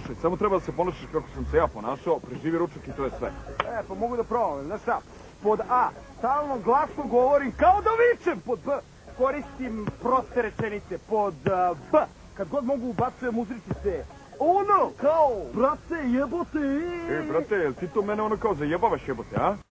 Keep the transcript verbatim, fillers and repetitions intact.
slušaj, samo treba da se ponašaš kako sam se ja ponašao, preživi ručak i to je sve. E, pa mogu da probam, znaš šta? Pod A, stalno glasno govorim kao da vičem. Pod B, koristim proste rečenice. Pod uh, B, kad god mogu ubacujem uzričice. Ono, kao, brate, jebote. E, brate, jel ti to mene ono kao zajebavaš jebote, a?